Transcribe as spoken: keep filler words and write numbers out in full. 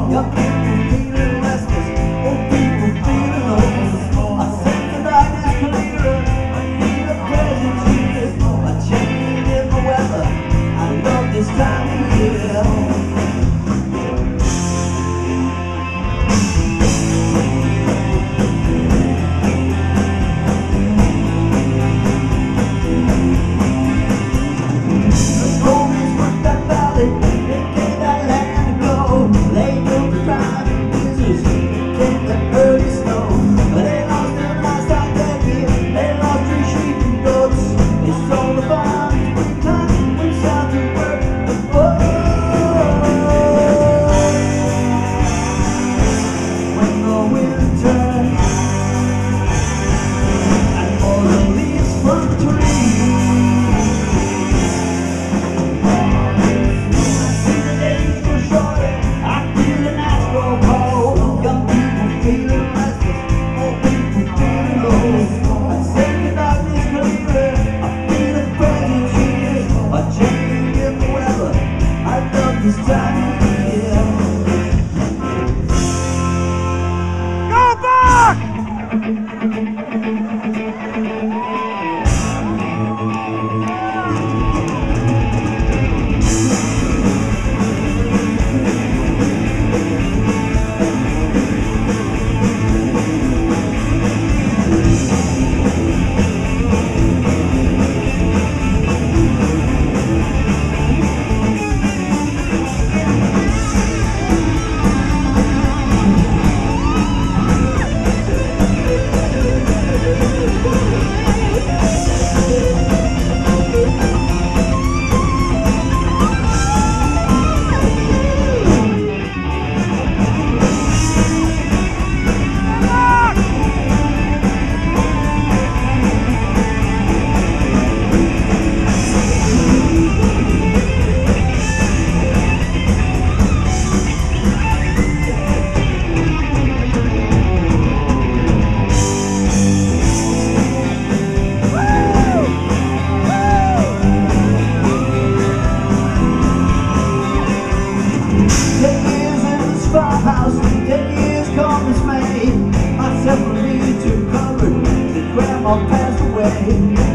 Young people feeling restless, old people feeling low. I sense the darkness clearer, I feel the presence here. A change in the weather, I love this time of year. This time of year. Go back! Farmhouse, ten years come this May. Myself and me too covered, the grandma passed away.